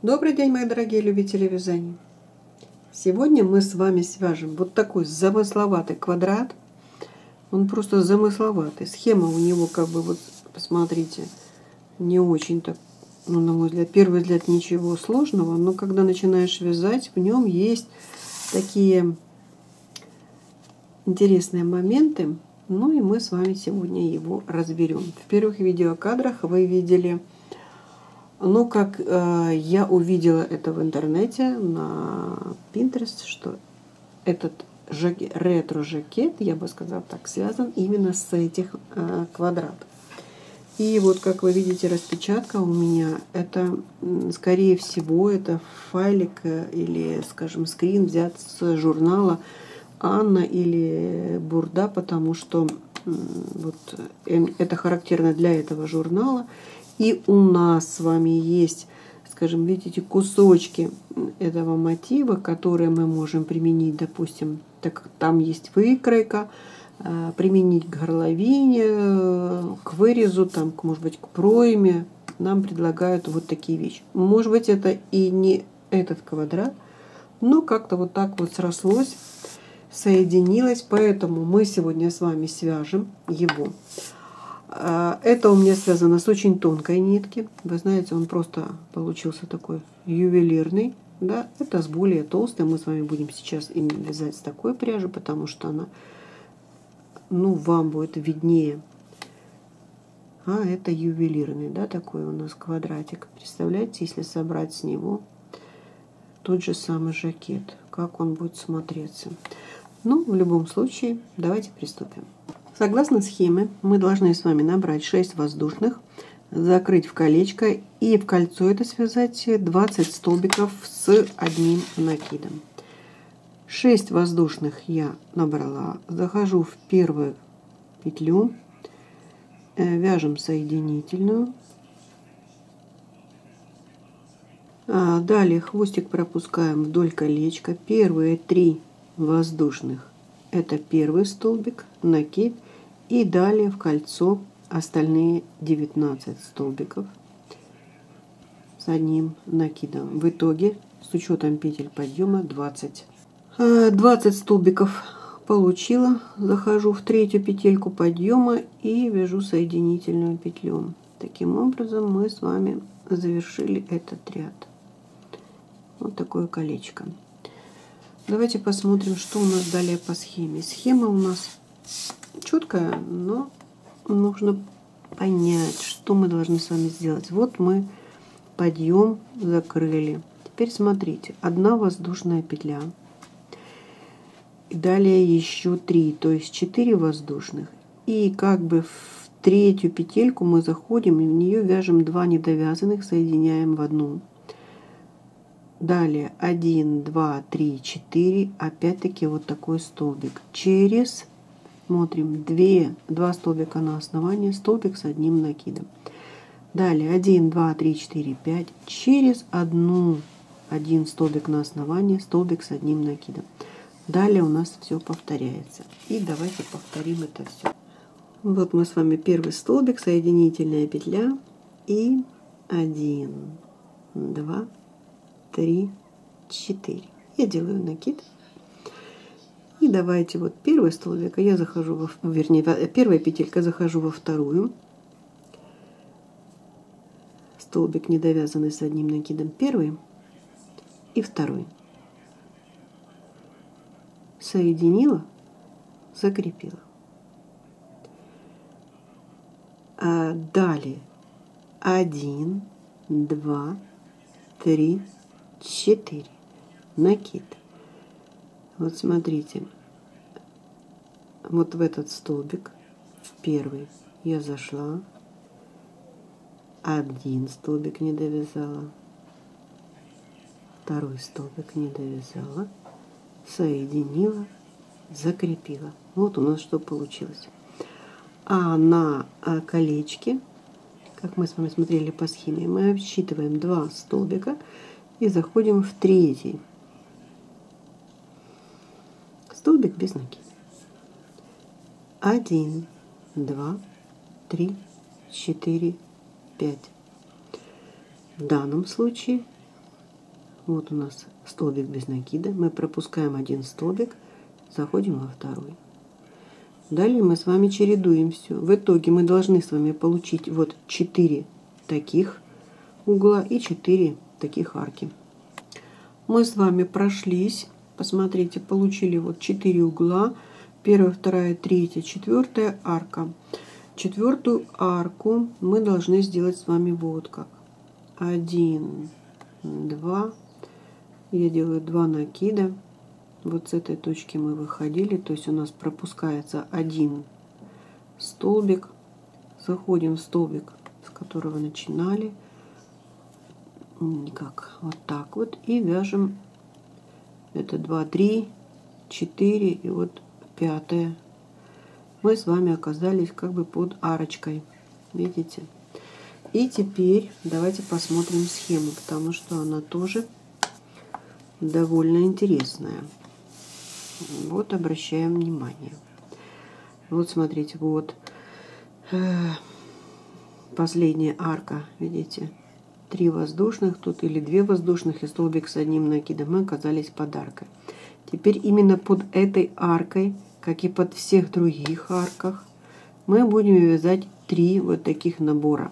Добрый день, мои дорогие любители вязания! Сегодня мы с вами свяжем вот такой замысловатый квадрат. Он просто замысловатый. Схема у него вот, посмотрите, не очень-то, на мой взгляд, первый взгляд ничего сложного, но когда начинаешь вязать, в нем есть такие интересные моменты. Ну и мы с вами сегодня его разберем. В первых видеокадрах вы видели... как я увидела это в интернете на Pinterest, что этот ретро-жакет, я бы сказала так, связан именно с этих квадратов. И вот, как вы видите, распечатка у меня, это, скорее всего, это файлик или, скажем, скрин взят с журнала Анна или Бурда, потому что вот это характерно для этого журнала. И у нас с вами есть, скажем, видите, кусочки этого мотива, которые мы можем применить, допустим, так как там есть выкройка, применить к горловине, к вырезу, там, может быть, к пройме. Нам предлагают вот такие вещи. Может быть, это и не этот квадрат, но как-то вот так вот срослось, соединилось, поэтому мы сегодня с вами свяжем его. Это у меня связано с очень тонкой нитки. Вы знаете, он просто получился такой ювелирный. Да? Это с более толстой. Мы с вами будем сейчас именно вязать с такой пряжи, потому что она, вам будет виднее. А это ювелирный, да, такой у нас квадратик. Представляете, если собрать с него тот же самый жакет, как он будет смотреться. В любом случае, давайте приступим. Согласно схеме, мы должны с вами набрать 6 воздушных, закрыть в колечко и в кольцо это связать 20 столбиков с одним накидом. 6 воздушных я набрала, захожу в первую петлю, вяжем соединительную. Далее хвостик пропускаем вдоль колечка. Первые 3 воздушных — это первый столбик, накид, и далее в кольцо остальные 19 столбиков с одним накидом. В итоге с учетом петель подъема 20 столбиков получила. Захожу в третью петельку подъема и вяжу соединительную петлю. Таким образом мы с вами завершили этот ряд. Вот такое колечко. Давайте посмотрим, что у нас далее по схеме. Схема у нас четкая, но нужно понять, что мы должны с вами сделать. Вот мы подъем закрыли. Теперь смотрите, 1 воздушная петля. И далее еще 3, то есть 4 воздушных. И в третью петельку мы заходим и в нее вяжем 2 недовязанных, соединяем в одну. Далее 1, 2, 3, 4, опять-таки вот такой столбик. Через, смотрим, 2 столбика на основании, столбик с одним накидом. Далее 1, 2, 3, 4, 5, через один столбик на основании, столбик с одним накидом. Далее у нас все повторяется. И давайте повторим это все. Вот мы с вами первый столбик, соединительная петля, и 1, 2, 3, 4. Я делаю накид. И давайте вот первый столбик, я захожу первая петелька, захожу во вторую. Столбик недовязанный с одним накидом, первый и второй. Соединила, закрепила. Далее 1, 2, 3, 4. Накид. Вот смотрите. Вот в этот столбик, в первый, я зашла. 1 столбик не довязала. 2 столбик не довязала. Соединила, закрепила. Вот у нас что получилось. А на колечке, как мы с вами смотрели по схеме, мы отсчитываем 2 столбика и заходим в третий столбик без накида. 1, 2, 3, 4, 5. В данном случае Вот у нас столбик без накида. Мы пропускаем один столбик, заходим во второй. Далее мы с вами чередуем все. В итоге мы должны с вами получить вот 4 таких угла и 4 таких арки. Мы с вами прошлись. Посмотрите, получили вот 4 угла. Первая, вторая, третья, четвертая арка. Четвертую арку мы должны сделать с вами вот как. 1, 2. Я делаю 2 накида. Вот с этой точки мы выходили. То есть у нас пропускается один столбик. Заходим в столбик, с которого начинали. Как вот так вот. И вяжем. Это 2, 3, 4 и вот 5. Мы с вами оказались как бы под арочкой. Видите? И теперь давайте посмотрим схему, потому что она тоже довольно интересная. Вот обращаем внимание. Вот смотрите, вот последняя арка, видите? 3 воздушных тут или 2 воздушных и столбик с одним накидом. Мы оказались под аркой. Теперь именно под этой аркой, как и под всех других арках, мы будем вязать 3 вот таких набора.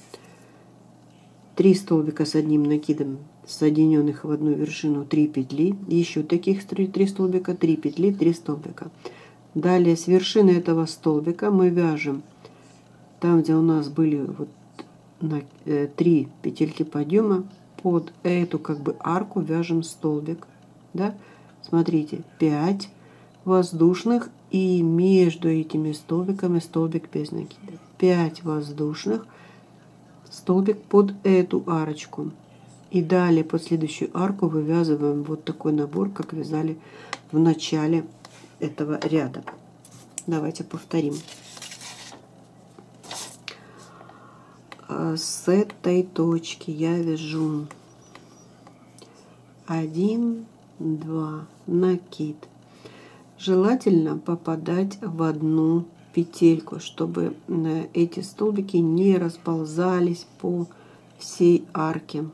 3 столбика с одним накидом, соединенных в одну вершину, 3 петли. Еще таких 3 столбика, 3 петли, 3 столбика. Далее с вершины этого столбика мы вяжем, там где у нас были вот 3 петельки подъема, под эту как бы арку вяжем столбик. Да? Смотрите, 5 воздушных и между этими столбиками столбик без накида. 5 воздушных, столбик под эту арочку. И далее под следующую арку вывязываем вот такой набор, как вязали в начале этого ряда. Давайте повторим. С этой точки я вяжу 1, 2, накид. Желательно попадать в одну петельку, чтобы эти столбики не расползались по всей арке.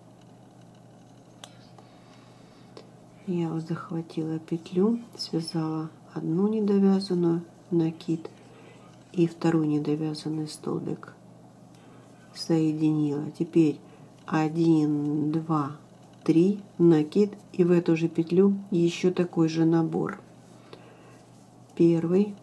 Я вот захватила петлю, связала одну недовязанную, накид, и второй недовязанный столбик соединила. Теперь 1, 2, 3, накид, и в эту же петлю еще такой же набор. Первый,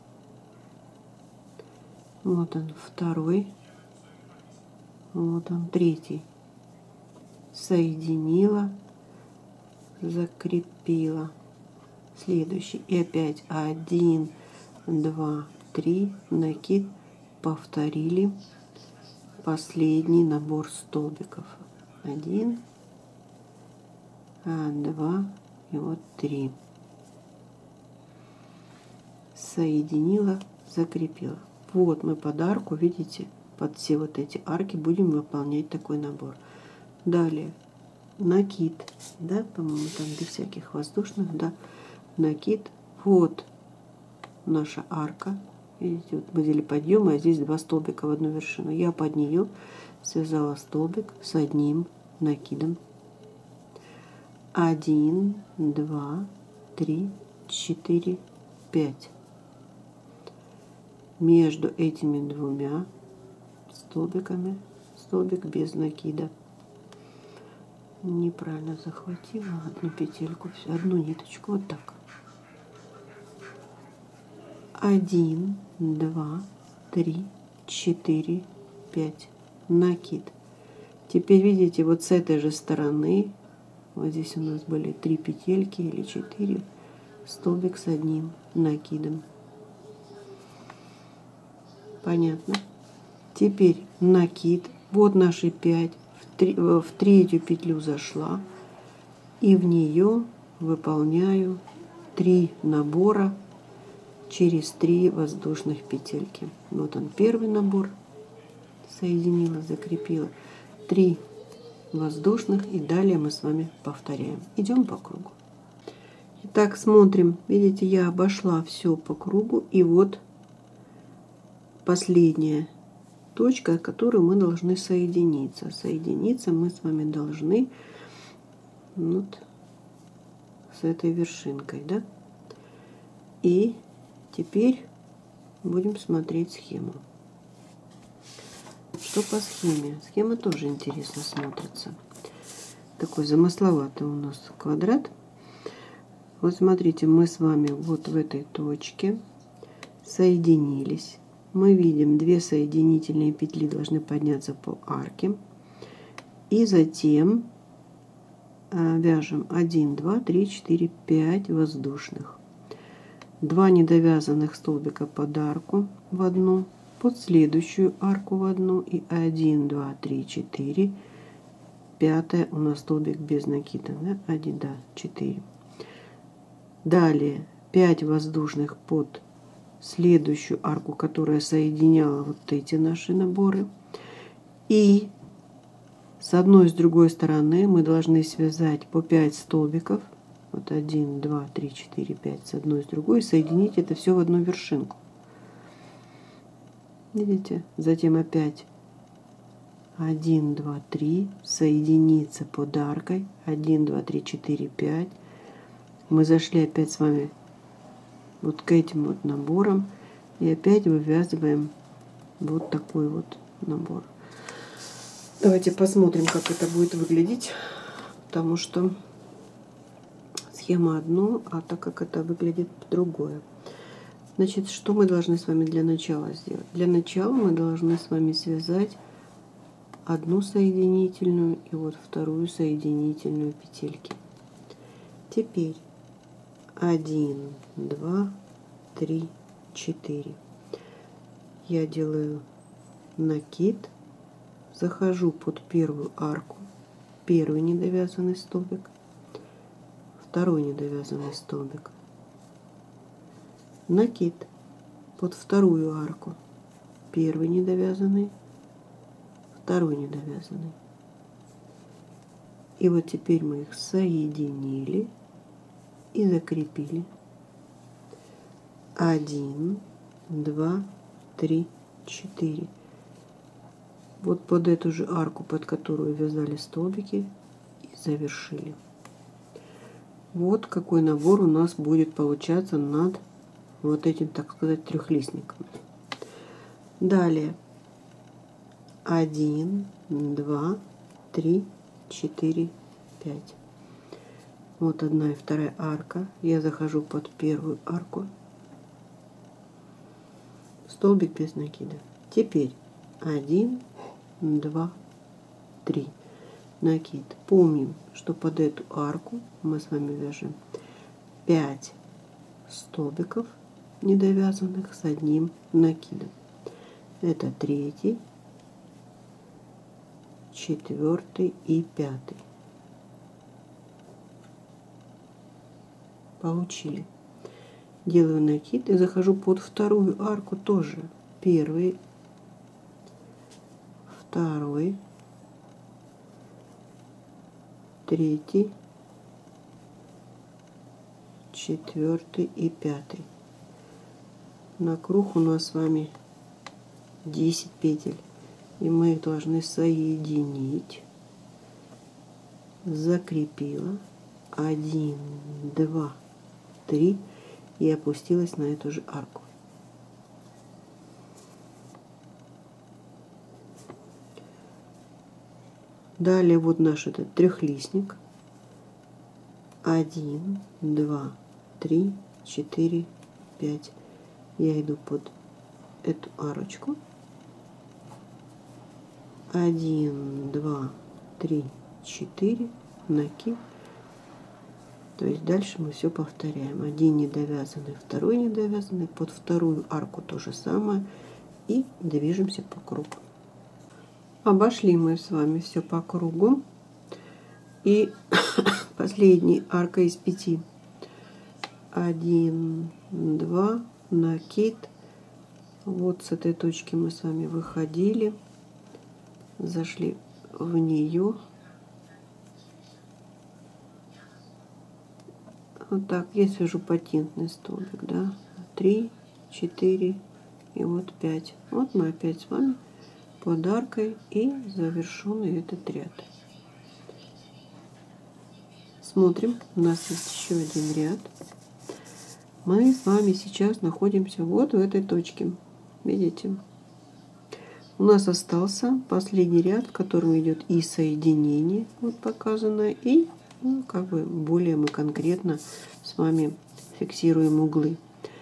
вот он, второй, вот он, третий. Соединила, закрепила. Следующий. И опять 1, 2, 3, накид, повторили последний набор столбиков. 1, 2 и вот 3. Соединила, закрепила. Вот мы под арку, видите, под все вот эти арки будем выполнять такой набор. Далее накид, да, по-моему, там без всяких воздушных, да, накид. Вот наша арка. Видите, вот мы взяли подъем, а здесь 2 столбика в одну вершину. Я под нее связала столбик с одним накидом. 1, 2, 3, 4, 5. Между этими двумя столбиками столбик без накида. Неправильно захватила одну петельку, одну ниточку, вот так. 1, 2, 3, 4, 5. Накид. Теперь видите, вот с этой же стороны, вот здесь у нас были 3 петельки или 4, столбик с одним накидом. Понятно? Теперь накид. Вот наши 5. В третью петлю зашла. И в нее выполняю 3 набора через 3 воздушных петельки. Вот он, первый набор. Соединила, закрепила. 3 воздушных. И далее мы с вами повторяем. Идем по кругу. Итак, смотрим. Видите, я обошла все по кругу. И вот последняя точка, которую мы должны соединиться. Соединиться мы с вами должны вот с этой вершинкой, да? И теперь будем смотреть схему. Что по схеме? Схема тоже интересно смотрится. Такой замысловатый у нас квадрат. Вот смотрите, мы с вами вот в этой точке соединились. Мы видим, две соединительные петли должны подняться по арке. И затем вяжем 1, 2, 3, 4, 5 воздушных. 2 недовязанных столбика под арку в одну, под следующую арку в одну, и 1, 2, 3, 4. Пятое у нас столбик без накида, да? 1, да, 4. Далее 5 воздушных под следующую арку, которая соединяла вот эти наши наборы. И с одной и с другой стороны мы должны связать по 5 столбиков. Вот 1, 2, 3, 4, 5 с одной и с другой. И соединить это все в одну вершинку. Видите? Затем опять 1, 2, 3. Соединиться под аркой. 1, 2, 3, 4, 5. Мы зашли опять с вами вот к этим вот наборам. И опять вывязываем вот такой вот набор. Давайте посмотрим, как это будет выглядеть. Потому что схема одно, а так как это выглядит другое. Значит, что мы должны с вами для начала сделать? Для начала мы должны с вами связать одну соединительную и вот вторую соединительную петельки. Теперь 1, 2, 3, 4. Я делаю накид, захожу под первую арку, первый недовязанный столбик, второй недовязанный столбик, накид под вторую арку, первый недовязанный, второй недовязанный. И вот теперь мы их соединили и закрепили. 1, 2, 3, 4. Вот под эту же арку, под которую вязали столбики, и завершили. Вот какой набор у нас будет получаться над вот этим, так сказать, трехлистником. Далее 1, 2, 3, 4, 5. Вот одна и вторая арка. Я захожу под первую арку. Столбик без накида. Теперь 1, 2, 3. Накид. Помним, что под эту арку мы с вами вяжем 5 столбиков недовязанных с одним накидом. Это третий, четвертый и пятый. Получили. Делаю накид и захожу под вторую арку тоже. Первый, второй, третий, четвертый и пятый. На круг у нас с вами 10 петель. И мы их должны соединить. Закрепила. 1, 2, 3. И опустилась на эту же арку. Далее вот наш этот трехлистник. 1, 2, 3, 4, 5. Я иду под эту арочку. 1, 2, 3, 4. Накид. То есть дальше мы все повторяем. Один недовязанный, второй недовязанный, под вторую арку то же самое. И движемся по кругу. Обошли мы с вами все по кругу. И последняя арка из 5. 1, 2, накид. Вот с этой точки мы с вами выходили. Зашли в нее. Вот так, я свяжу патентный столбик, да, 3, 4 и вот 5. Вот мы опять с вами под аркой и завершенный этот ряд. Смотрим, у нас есть еще один ряд. Мы с вами сейчас находимся вот в этой точке. Видите? У нас остался последний ряд, в котором идет и соединение, вот показано, и как бы более мы конкретно с вами фиксируем углы.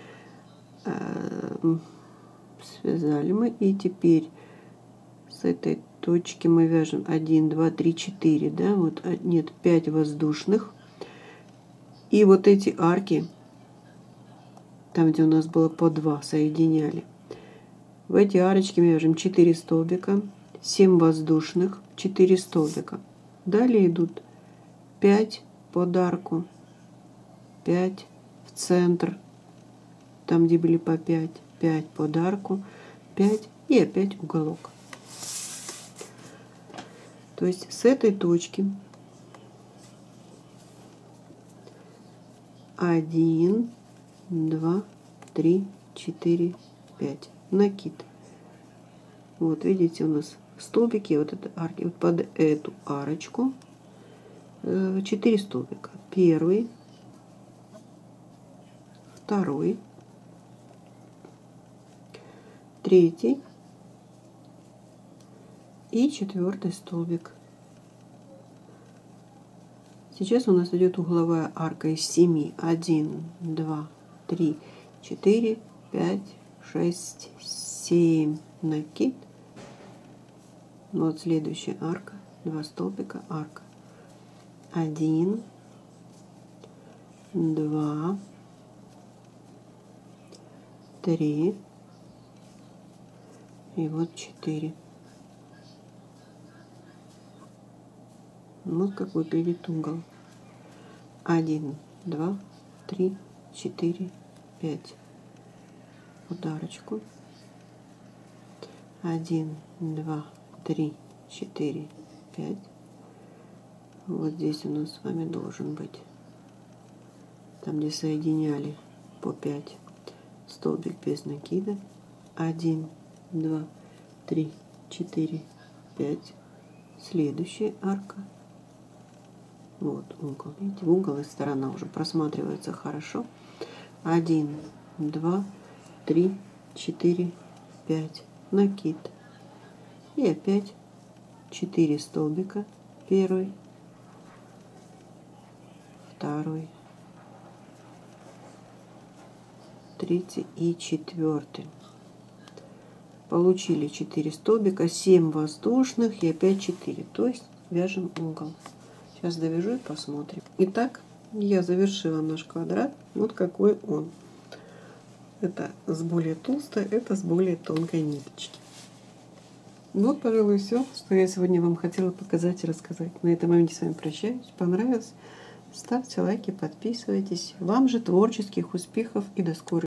Связали мы, и теперь с этой точки мы вяжем 1, 2, 3, 4, да, вот нет, 5 воздушных. И вот эти арки, там, где у нас было по 2, соединяли. В эти арочки мы вяжем 4 столбика, 7 воздушных, 4 столбика. Далее идут 5 под арку, 5 в центр, там, где были по 5, 5 под арку, 5 и опять уголок. То есть с этой точки 1, 2, 3, 4, 5. Накид. Вот видите, у нас столбики, вот это арки, вот под эту арочку 4 столбика. Первый, второй, третий и 4 столбик. Сейчас у нас идет угловая арка из 7. 1, 2, 3, 4, 5, 6, 7. Накид. Вот следующая арка. 2 столбика, арка. 1, 2, 3 и вот 4. Вот как выглядит угол. 1, 2, 3, 4, 5. Ударочку. 1, 2, 3, 4, 5. Вот здесь у нас с вами должен быть, там, где соединяли по 5, столбик без накида. 1, 2, 3, 4, 5. Следующая арка. Вот угол. Видите, угол и сторона уже просматривается хорошо. 1, 2, 3, 4, 5. Накид. И опять 4 столбика. Первый, второй, третий и 4. Получили 4 столбика, 7 воздушных и опять 4. То есть вяжем угол. Сейчас довяжу и посмотрим. Итак, я завершила наш квадрат. Вот какой он. Это с более толстой, это с более тонкой ниточки. Вот, пожалуй, все, что я сегодня вам хотела показать и рассказать. На этом моменте с вами прощаюсь. Понравилось? Ставьте лайки, подписывайтесь. Вам же творческих успехов и до скорой.